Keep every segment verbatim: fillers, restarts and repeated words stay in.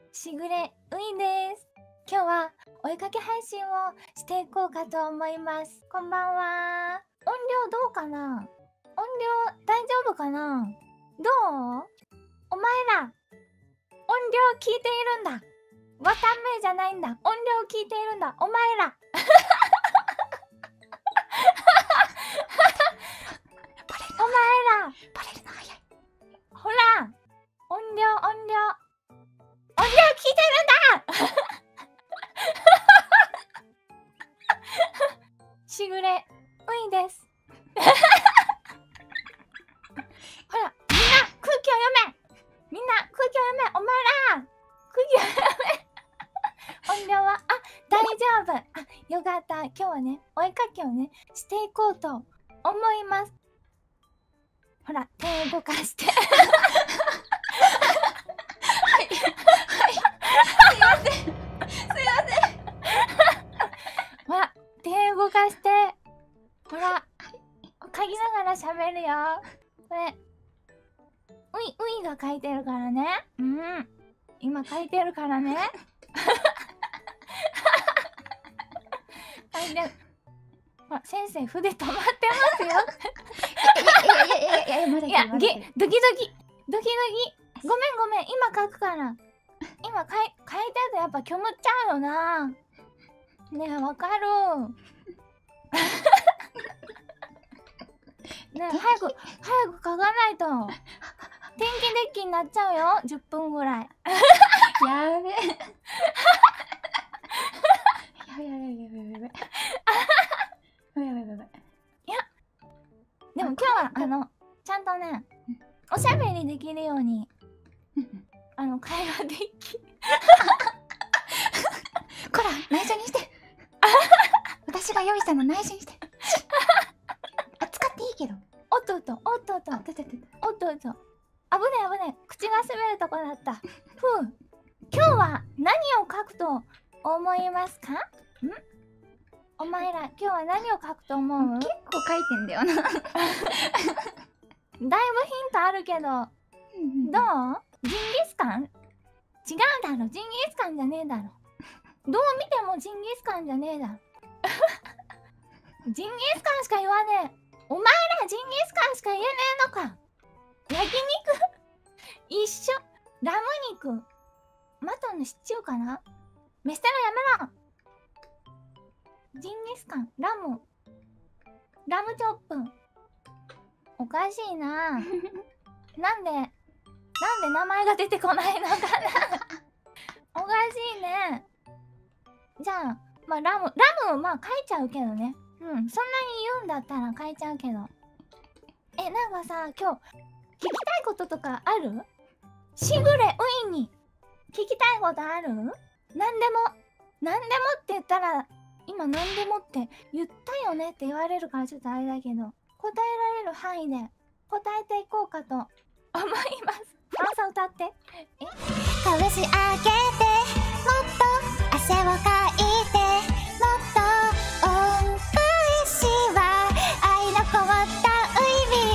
しぐれういです。今日はお絵かき配信をしていこうかと思います。こんばんは。音量どうかな？音量大丈夫かな？どう？お前ら、音量聞いているんだ。わためじゃないんだ。音量聞いているんだ。お前ら。お前ら。 バレるの早い。 ほら。音量、音量。音量聞いてるんだしぐれういです。ほら、みんな空気を読め。みんな空気を読め。お前ら空気を読め。音量は、あ、大丈夫。あ、よかった。今日はね、お絵かきをね、していこうと思います。ほら、手動かして。手動かして、ほら、書きながら喋るよ。これ、うい、ういが書いてるからね。うん。今書いてるからね。書いてる。ほら、先生、筆止まってますよ。 いやいやいやいやいや、まだいや、げ、ドキドキ、ドキドキ。ごめんごめん、今書くから。今書い、書いてるとやっぱ虚無っちゃうよな。ねえ、わかる。ねえ、早く、早く書かないと。天気デッキになっちゃうよ。じゅっぷんぐらい。 やべえ。やべやべやべやべやべ。やべやべやべやべ。 いや、でも今日は、あの、ちゃんとね、おしゃべりできるように、あの、会話デッキ。 こら、内緒にして。私が用意したの内緒にして。あ、使っていいけど。 おっとっと、おっとっと、 あ、てててて。 おっとっと。危ねえ危ねえ。口が滑るとこだった。ふう。今日は何を書くと思いますか？ん？お前ら、今日は何を書くと思う？ 結構書いてんだよな。 だいぶヒントあるけど、どう？ジンギスカン？違うだろ。ジンギスカンじゃねえだろ。どう見てもジンギスカンじゃねえだろ。ジンギスカンしか言わねえ。お前らジンギスカンしか言えねえのか。焼肉一緒。ラム肉。マトンのシチューかな。飯テロやめろ。ジンギスカン、ラム。ラムチョップ。おかしいな。なんで、なんで名前が出てこないのかな。おかしいね。じゃあ、まあラム、ラムまあ書いちゃうけどね。うん、そんなに言うんだったら書いちゃうけど。え、なんかさ、今日、聞きたいこととかある？しぐれういに聞きたいことある？なんでも、なんでもって言ったら、今なんでもって言ったよねって言われるからちょっとあれだけど、答えられる範囲で答えていこうかと思います。あんさん歌って。え？ 拳上げて、もっと汗をかいて、もっと恩返しは愛のこもったウイビ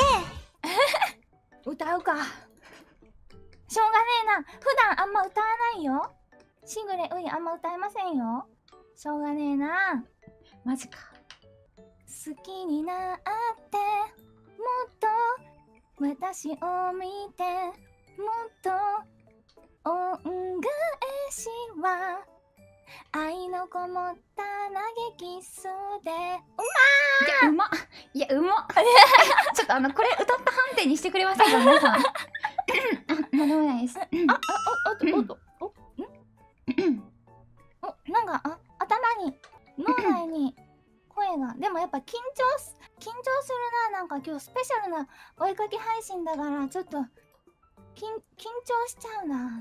ームで歌うか。しょうがねえな。普段あんま歌わないよ。しぐれういあんま歌えませんよ。しょうがねえな。 マジか。 好きになってもっと私を見て、もっと恩返しは愛のこもった投げキスで。うまー。 いや、うまっ。いや、うまっ。ちょっとあの、これ歌った判定にしてくれませんか、皆さん。あ、なんでもないです。 あ、あ、お、おっと、おっと、お、ん？お、なんか、あ、頭に、脳内に声が。でもやっぱ緊張す、緊張するな。なんか今日スペシャルなお絵かき配信だから、ちょっと、緊、緊張しちゃうな。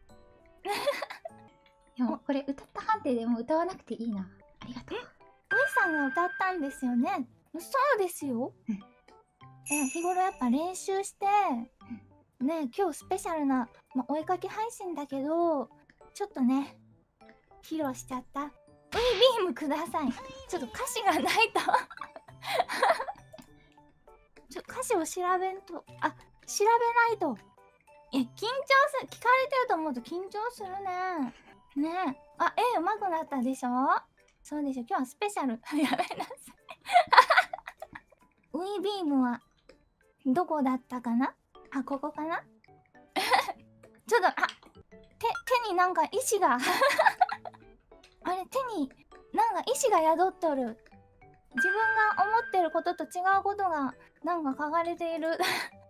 でも、これ歌った判定でも歌わなくていいな。ありがとう。 ういさんが歌ったんですよね。そうですよ。 うん。 え、日頃やっぱ練習して、ね、今日スペシャルな、ま、お絵かき配信だけど、ちょっとね、披露しちゃった。ウイビームください。ちょっと歌詞がないと。ちょ、歌詞を調べんと、あ、調べないと。 いや緊張する、聞かれてると思うと緊張するね。ねえ、あ、絵うまくなったでしょ。そうでしょ、今日はスペシャル。やめなさい。ウィビームはどこだったかな。あ、ここかな。ちょっと、あ、手、手になんか石があれ、手になんか石が宿っとる。自分が思ってることと違うことがなんか書かれている。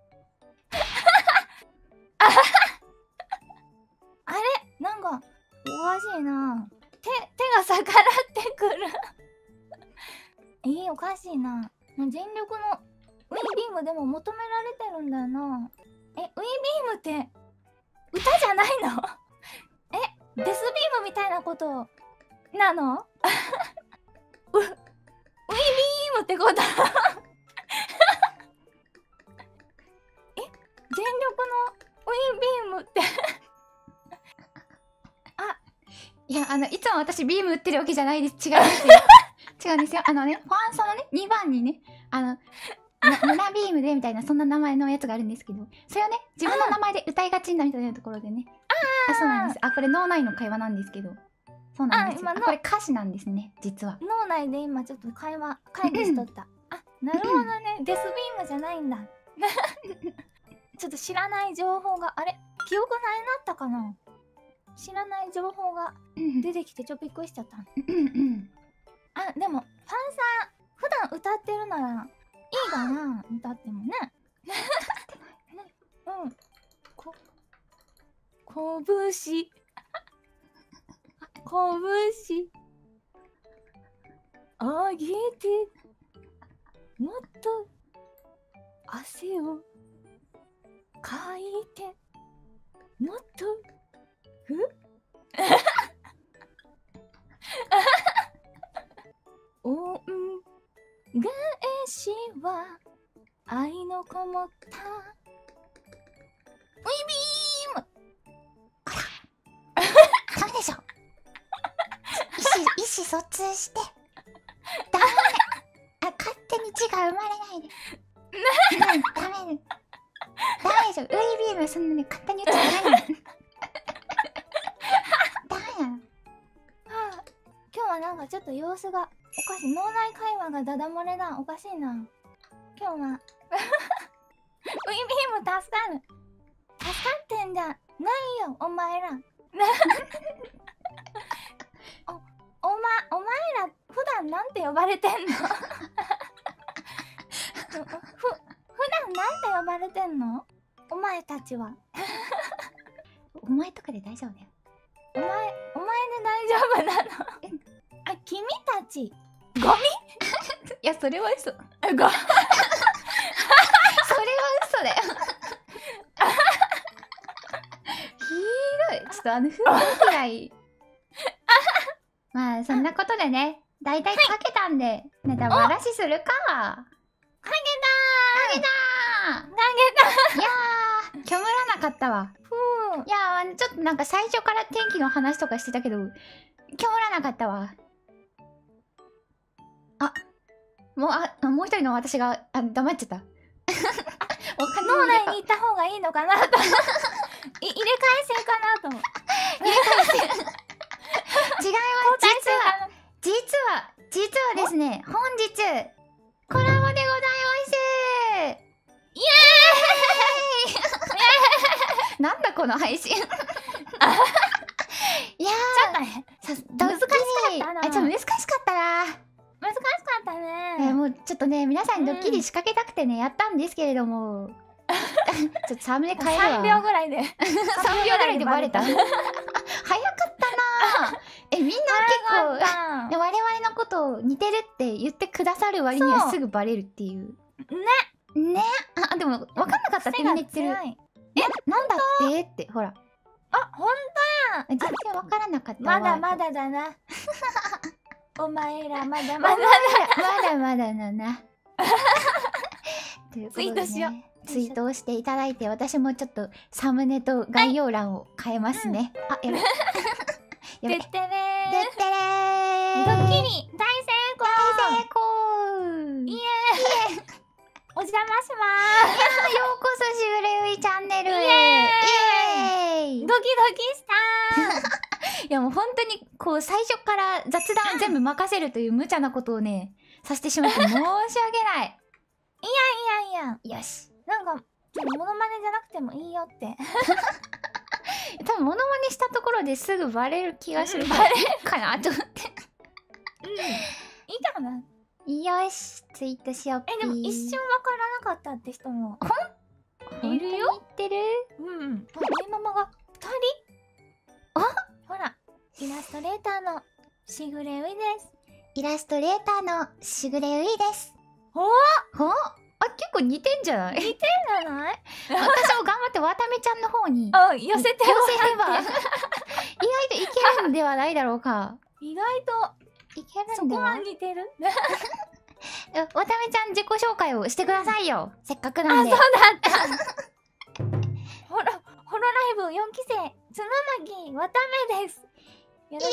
あれ、なんかおかしいな。手、手が逆らってくる。えー、おかしいな。全力のウィービームでも求められてるんだよな。え、ウィービームって歌じゃないの？え、デスビームみたいなことなの？う、ウィービームってこと？え、全力のウィービームってあ、 いや、あの、いつも私ビーム打ってるわけじゃないです。違うんですよ。違うんですよ。あのね、ファンサのね、にばんにね、あの、ムナビームでみたいな、そんな名前のやつがあるんですけど、それをね、自分の名前で歌いがちになみたいなところでね。ああ、そうなんです。あ、これ脳内の会話なんですけど。そうなんですよ。あ、これ歌詞なんですね、実は。 脳内で今ちょっと会話、会議しとった。あ、なるほどね。デスビームじゃないんだ。ちょっと知らない情報が、あれ記憶ないなったかな。知らない情報が出てきてちょっとびっくりしちゃった。あ、でも、ファンさん、普段歌ってるなら、いいかな、歌ってもね。うん。こ、こぶし。こぶし。あげて。もっと、汗を、かいて。もっと、ふ恩返しは愛のこもったウィビーム。 ダメでしょ。意思、意思疎通して。ダメ。あ、勝手に字が生まれないで。うん、ダメ。ダメでしょ。ウィービームはそんなに勝手に打っちゃダメ。ダメや。 今日はなんかちょっと様子がおかしい。脳内会話がダダ漏れだ。おかしいな。今日はウィビーム助かる。助かってんじゃないよ、お前ら。お、おま、お前ら普段なんて呼ばれてんの？ふ、普段なんて呼ばれてんの？お前たちは。 お前とかで大丈夫だよ。 お前、お前で大丈夫なの？あ、君たち、ゴミ？ いや、それは嘘。 ゴそれは嘘だよ。ひどい。ちょっとあの、風評くらい。まあ、そんなことでね、だいたいかけたんで、ネタばらしするか。 かけたー。 かけたー。 かけいやー、虚無らなかったわ。 ふう。 いやー、ちょっとなんか最初から天気の話とかしてたけど、虚無らなかったわ。あ、もう、あ、もう一人の私が、あ、黙っちゃった。 脳内に行った方がいいのかなと。い入れ替え制かなと。 入れ替え制。違います。実は、実は、実はですね、本日、コラボでございます。 イエーイなんだこの配信。いやー、 ちょっとね、 難しかったな。 あ、ちょっと難しかったな。 難しかったね。 えー、もうちょっとね、皆さんにドッキリ仕掛けたくてね、うん、やったんですけれども、ちょっとサムネ変えるわ。 さんびょうぐらいで。 さんびょうぐらいでバレた。早かったな。え、みんな結構、我々のことを似てるって言ってくださる割にはすぐバレるっていう。ね。ね。あ、でも、分かんなかったってみんな言ってる。え、なんだってって、ほら。 あ、ほんとや。 全然分からなかったわ。まだまだだな。お前らまだまだだ。 まだまだだな。 ツイートしよう。 ツイートをしていただいて、私もちょっとサムネと概要欄を変えますね。あ、やべ。 てってれー。 てってれー。 ドッキリ大成功。 大成功。 イエーイ。 お邪魔しまようこそしぐれういチャンネルへ。 イエーイイエーイ。 す。ドキドキしたいやもう本当にこう最初から雑談全部任せるという無茶なことをねさせてしまって申し訳ない。 いやいやいや、 よし。 なんかモノマネじゃなくてもいいよって多分モノマネしたところですぐバレる気がする。 バレるかなと思って。 うんいいかな。 よし、ツイートしよう。 えでも一瞬わからなかったって人もいるよ。 本当に言ってる。 うん。あ、メイママがふたり。 あ、 ほら、イラストレーターのしぐれういです。 イラストレーターのしぐれういです。 ほほあ、結構似てんじゃない？ 似てんじゃない私も頑張ってわためちゃんの方にあ、寄せて寄せれば意外といけるんではないだろうか。 意外といけるそこはんでは。 似てるわためちゃん自己紹介をしてくださいよ。せっかくあ、 なんで。 そうだったホロ、ホロライブよんきせい、つままきわためです。よろしくお願いします。 お願いし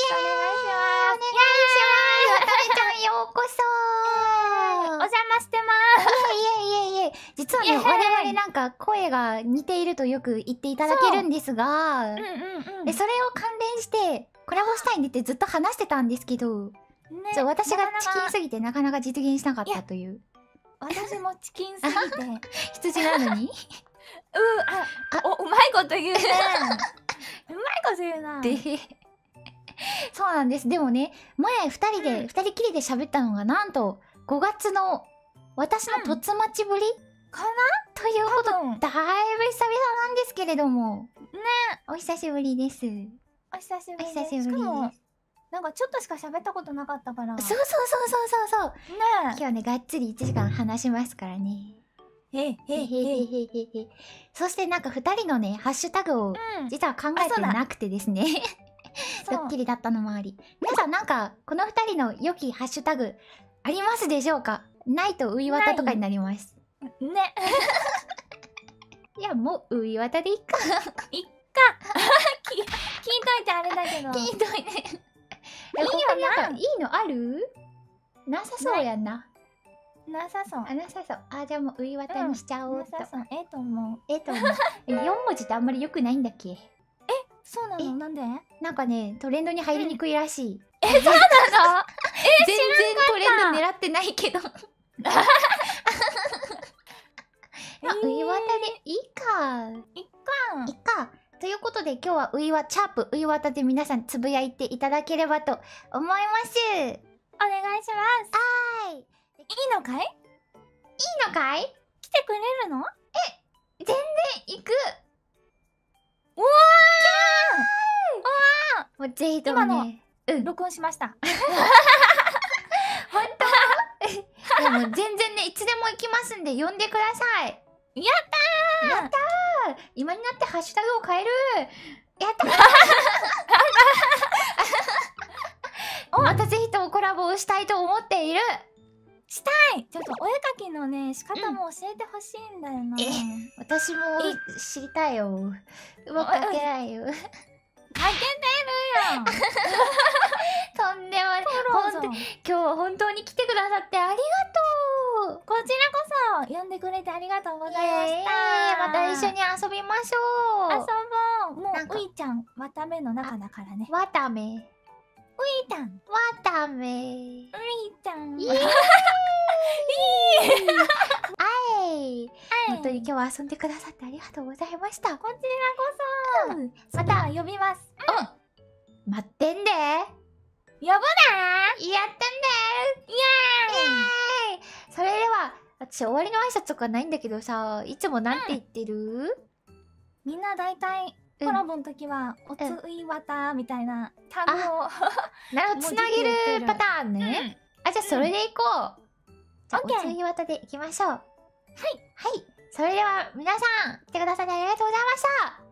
ます。わためちゃんようこそお邪魔してまー。いえいえいえいえ。実はね、 イエーイ我々なんか声が似ているとよく言っていただけるんですが、 す。うんうんうん。 でそれを関連してコラボしたいんでってずっと話してたんですけど、 ね、 そう私がなかなかチキンすぎてなかなか実現しなかったという。 私もチキンすぎて。うー、 羊なのにあ、お、うまいこと言うね。うまいこと言うな。 でそうなんです。でもね、前ふたりで、 うんふたりきりで喋ったのがなんとごがつの私のとつまちぶり、 かということ多分だいぶ久々なんですけれども、 ね、 お久しぶりです。 お久しぶりです。 お久しぶりです。 しかも、なんかちょっとしか喋ったことなかったから。 そうそうそうそうそうそう。 ね今日はねがっつりいちじかん話しますからね。 え。へへへへへへ。 へへ。そしてなんかふたりのねハッシュタグをうん。 実は考えてなくてですね。 そうドッキリだったのもあり。皆さんなんかこのふたりの良きハッシュタグありますでしょうか？ないとういわたとかになります。 ね。 いやもうういわたでいいか。 いっか。き聞いといてあれだけど。 聞いといて。いいいよな。 いいのある？なさそうやんな。 なさそう。 あ、なさそう。あ、じゃあもうういわたにしちゃおうなと。 さそう。ええと思う。 えっとよん文字ってあんまり良くないんだっけ？ そうなえの？なんで？ なんかねトレンドに入りにくいらしい。 え、そうなの？ 全然トレンド狙ってないけど。まあ、ういわたでいいか。 いっか。 いいか。ということで今日はういわ、チャープういわたで皆さんつぶやいていただければと思います。 お願いします。 はーい。いいいいのかい？ のかい？ 来てくれるの？ 全然行く。 うわもうぜひともね。うんー！。録音しました。 本当？いやもう全然ねいつでも行きますんで呼んでください。 やったー！ やったー！今になってハッシュタグを変える。やったー！またぜひともコラボをしたいと思っている。 したい。ちょっとお絵描きのね仕方も教えてほしいんだよな。 え私も知りたいよ。うまく描けないよ。 描けてるよ。 とんでもない。 ほんとほんと今日は本当に来てくださってありがとう。 こちらこそ呼んでくれてありがとうございましイエーイた。 また一緒に遊びましょう。 遊ぼう。もなんかうういちゃんわための中だからね。 わため。 ういちゃん。うわため。 いちゃん。 イエーイあい。本当に今日は遊んでくださってありがとうございました。 こちらこそ。 うんまた呼びます。 待ってんで。やってん呼ぶなで。 ー。イエイエーイ。それでは私終わりの挨拶とかないんだけどさ、いつもなんて言ってる？ ーイ。みんなだいたいうんコラボの時はおついわたみたいなタグを。 なるほど、つなげるパターンね。あ、じゃあそれでいこう。じゃあオッケーおついわたでいきましょう。はい。はい。それでは皆さん来てくださってありがとうございました。